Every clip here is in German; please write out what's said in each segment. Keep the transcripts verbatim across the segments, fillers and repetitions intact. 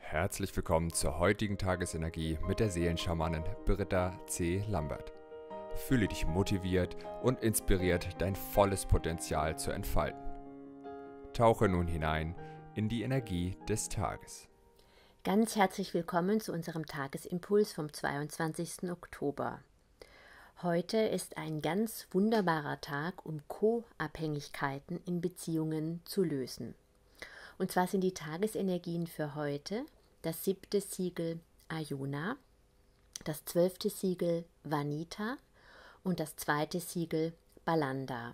Herzlich willkommen zur heutigen Tagesenergie mit der Seelenschamanin Britta C. Lambert. Fühle dich motiviert und inspiriert, dein volles Potenzial zu entfalten. Tauche nun hinein in die Energie des Tages. Ganz herzlich willkommen zu unserem Tagesimpuls vom zweiundzwanzigsten Oktober. Heute ist ein ganz wunderbarer Tag, um Co-Abhängigkeiten in Beziehungen zu lösen. Und zwar sind die Tagesenergien für heute das siebte Siegel Ayuna, das zwölfte Siegel Vanita und das zweite Siegel Balanda.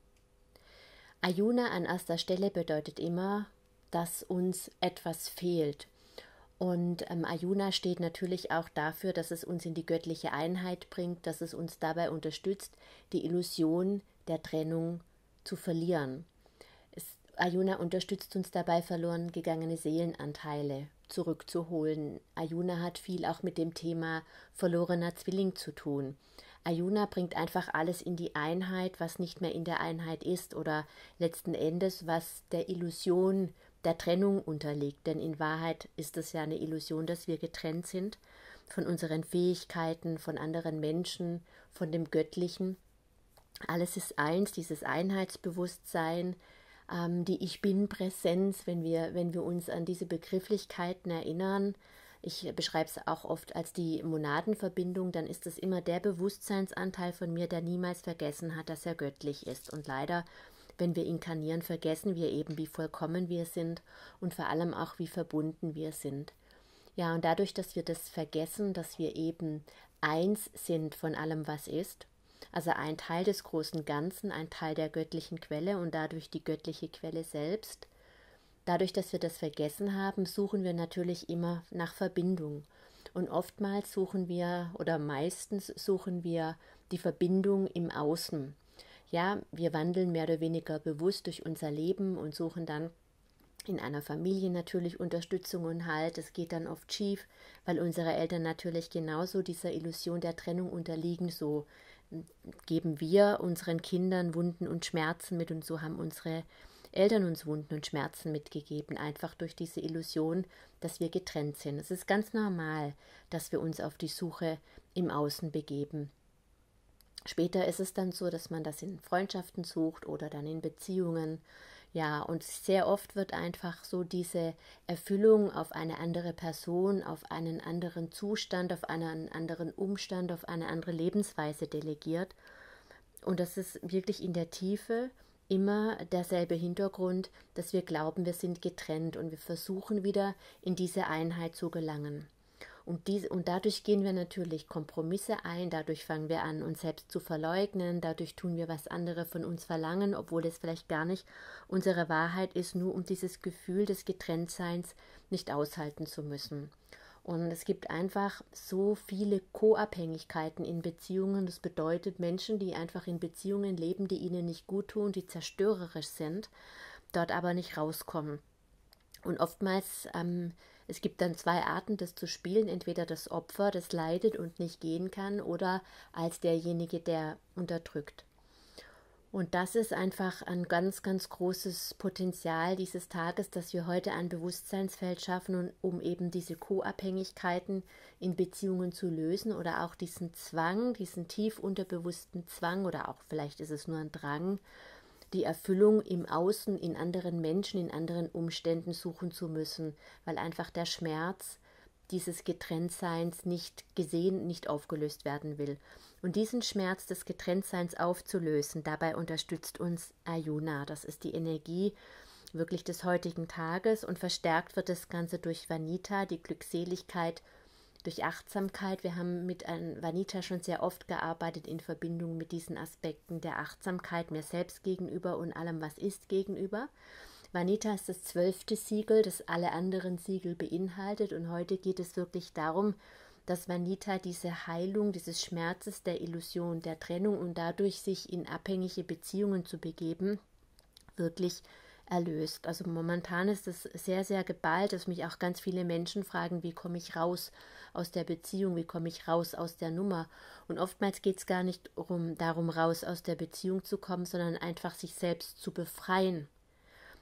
Ayuna an erster Stelle bedeutet immer, dass uns etwas fehlt. Und ähm, Ayuna steht natürlich auch dafür, dass es uns in die göttliche Einheit bringt, dass es uns dabei unterstützt, die Illusion der Trennung zu verlieren. Es, Ayuna unterstützt uns dabei, verloren gegangene Seelenanteile zurückzuholen. Ayuna hat viel auch mit dem Thema verlorener Zwilling zu tun. Ayuna bringt einfach alles in die Einheit, was nicht mehr in der Einheit ist oder letzten Endes, was der Illusion der Trennung unterliegt, denn in Wahrheit ist es ja eine Illusion, dass wir getrennt sind von unseren Fähigkeiten, von anderen Menschen, von dem Göttlichen. Alles ist eins, dieses Einheitsbewusstsein, ähm, die Ich-Bin-Präsenz, wenn wir, wenn wir uns an diese Begrifflichkeiten erinnern. Ich beschreibe es auch oft als die Monadenverbindung, dann ist es immer der Bewusstseinsanteil von mir, der niemals vergessen hat, dass er göttlich ist. Und leider, wenn wir inkarnieren, vergessen wir eben, wie vollkommen wir sind und vor allem auch, wie verbunden wir sind. Ja, und dadurch, dass wir das vergessen, dass wir eben eins sind von allem, was ist, also ein Teil des großen Ganzen, ein Teil der göttlichen Quelle und dadurch die göttliche Quelle selbst, dadurch, dass wir das vergessen haben, suchen wir natürlich immer nach Verbindung. Und oftmals suchen wir, oder meistens suchen wir die Verbindung im Außen. Ja, wir wandeln mehr oder weniger bewusst durch unser Leben und suchen dann in einer Familie natürlich Unterstützung und Halt. Es geht dann oft schief, weil unsere Eltern natürlich genauso dieser Illusion der Trennung unterliegen. So geben wir unseren Kindern Wunden und Schmerzen mit und so haben unsere Eltern uns Wunden und Schmerzen mitgegeben, einfach durch diese Illusion, dass wir getrennt sind. Es ist ganz normal, dass wir uns auf die Suche im Außen begeben. Später ist es dann so, dass man das in Freundschaften sucht oder dann in Beziehungen. Ja, und sehr oft wird einfach so diese Erfüllung auf eine andere Person, auf einen anderen Zustand, auf einen anderen Umstand, auf eine andere Lebensweise delegiert. Und das ist wirklich in der Tiefe immer derselbe Hintergrund, dass wir glauben, wir sind getrennt und wir versuchen wieder in diese Einheit zu gelangen. Und, diese, und dadurch gehen wir natürlich Kompromisse ein, dadurch fangen wir an, uns selbst zu verleugnen, dadurch tun wir, was andere von uns verlangen, obwohl es vielleicht gar nicht unsere Wahrheit ist, nur um dieses Gefühl des Getrenntseins nicht aushalten zu müssen. Und es gibt einfach so viele Co-Abhängigkeiten in Beziehungen. Das bedeutet Menschen, die einfach in Beziehungen leben, die ihnen nicht gut tun, die zerstörerisch sind, dort aber nicht rauskommen. Und oftmals, ähm, es gibt dann zwei Arten, das zu spielen. Entweder das Opfer, das leidet und nicht gehen kann, oder als derjenige, der unterdrückt. Und das ist einfach ein ganz, ganz großes Potenzial dieses Tages, dass wir heute ein Bewusstseinsfeld schaffen, um eben diese Co-Abhängigkeiten in Beziehungen zu lösen oder auch diesen Zwang, diesen tief unterbewussten Zwang oder auch vielleicht ist es nur ein Drang, die Erfüllung im Außen, in anderen Menschen, in anderen Umständen suchen zu müssen, weil einfach der Schmerz dieses Getrenntseins nicht gesehen, nicht aufgelöst werden will. Und diesen Schmerz des Getrenntseins aufzulösen, dabei unterstützt uns Ayuna. Das ist die Energie wirklich des heutigen Tages und verstärkt wird das Ganze durch Vanita, die Glückseligkeit, durch Achtsamkeit. Wir haben mit Vanita schon sehr oft gearbeitet in Verbindung mit diesen Aspekten der Achtsamkeit mir selbst gegenüber und allem, was ist, gegenüber. Vanita ist das zwölfte Siegel, das alle anderen Siegel beinhaltet und heute geht es wirklich darum, dass Vanita diese Heilung dieses Schmerzes der Illusion der Trennung und dadurch sich in abhängige Beziehungen zu begeben, wirklich erlöst. Also momentan ist es sehr, sehr geballt, dass mich auch ganz viele Menschen fragen, wie komme ich raus aus der Beziehung, wie komme ich raus aus der Nummer. Und oftmals geht es gar nicht um, darum, raus aus der Beziehung zu kommen, sondern einfach sich selbst zu befreien.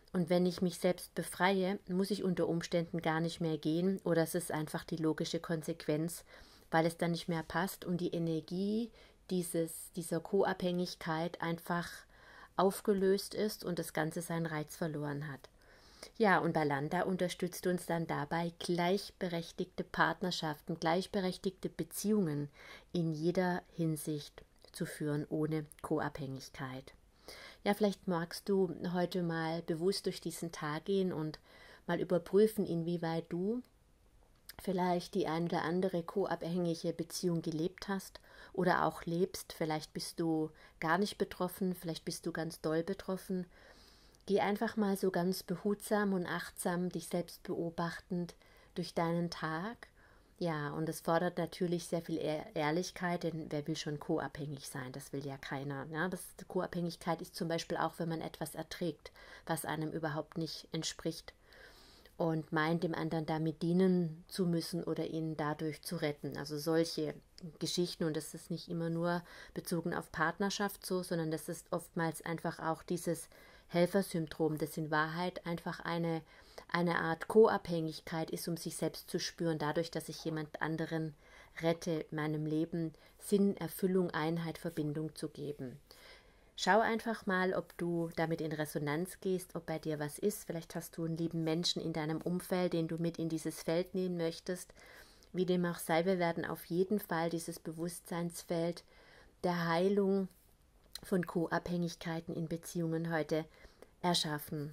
Und wenn ich mich selbst befreie, muss ich unter Umständen gar nicht mehr gehen oder es ist einfach die logische Konsequenz, weil es dann nicht mehr passt und die Energie dieses, dieser Co-Abhängigkeit einfach aufgelöst ist und das Ganze seinen Reiz verloren hat. Ja, und Balanda unterstützt uns dann dabei, gleichberechtigte Partnerschaften, gleichberechtigte Beziehungen in jeder Hinsicht zu führen, ohne Co-Abhängigkeit. Ja, vielleicht magst du heute mal bewusst durch diesen Tag gehen und mal überprüfen, inwieweit du vielleicht die ein oder andere co-abhängige Beziehung gelebt hast oder auch lebst. Vielleicht bist du gar nicht betroffen, vielleicht bist du ganz doll betroffen. Geh einfach mal so ganz behutsam und achtsam, dich selbst beobachtend durch deinen Tag. Ja, und es fordert natürlich sehr viel Ehrlichkeit, denn wer will schon co-abhängig sein? Das will ja keiner. Ja, das, Co-Abhängigkeit ist zum Beispiel auch, wenn man etwas erträgt, was einem überhaupt nicht entspricht und meint, dem anderen damit dienen zu müssen oder ihn dadurch zu retten. Also solche Geschichten, und das ist nicht immer nur bezogen auf Partnerschaft so, sondern das ist oftmals einfach auch dieses Helfersyndrom, das in Wahrheit einfach eine, eine Art Co-Abhängigkeit ist, um sich selbst zu spüren, dadurch, dass ich jemand anderen rette, meinem Leben Sinn, Erfüllung, Einheit, Verbindung zu geben. Schau einfach mal, ob du damit in Resonanz gehst, ob bei dir was ist. Vielleicht hast du einen lieben Menschen in deinem Umfeld, den du mit in dieses Feld nehmen möchtest. Wie dem auch sei, wir werden auf jeden Fall dieses Bewusstseinsfeld der Heilung von Co-Abhängigkeiten in Beziehungen heute erschaffen.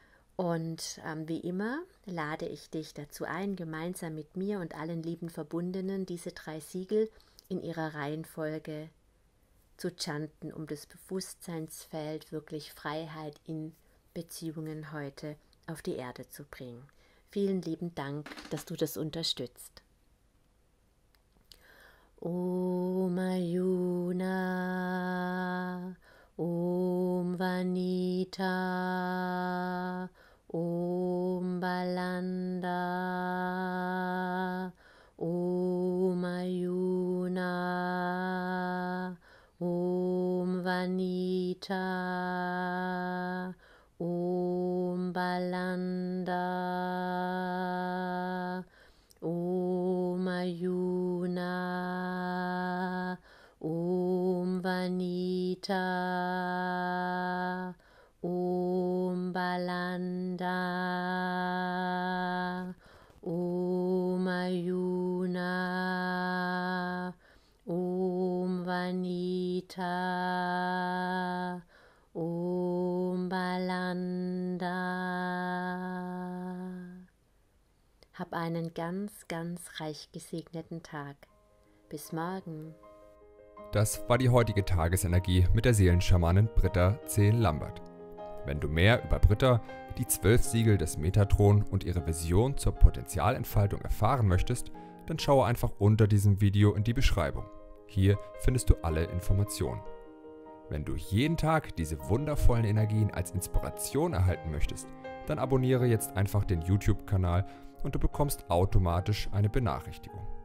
Und ähm, wie immer lade ich dich dazu ein, gemeinsam mit mir und allen lieben Verbundenen diese drei Siegel in ihrer Reihenfolge zu chanten, um das Bewusstseinsfeld wirklich Freiheit in Beziehungen heute auf die Erde zu bringen. Vielen lieben Dank, dass du das unterstützt. Om Ayuna, Om Vanita, Om Balanda, Om Ayuna, Om Vanita, Om Balanda, Om Ayuna, Om Vanita, Om Balanda, Om Ayuna, Om Vanita, Om Balanda. Hab einen ganz, ganz reich gesegneten Tag. Bis morgen. Das war die heutige Tagesenergie mit der Seelenschamanin Britta C. Lambert. Wenn du mehr über Britta, die zwölf Siegel des Metatron und ihre Vision zur Potenzialentfaltung erfahren möchtest, dann schaue einfach unter diesem Video in die Beschreibung. Hier findest du alle Informationen. Wenn du jeden Tag diese wundervollen Energien als Inspiration erhalten möchtest, dann abonniere jetzt einfach den YouTube-Kanal und du bekommst automatisch eine Benachrichtigung.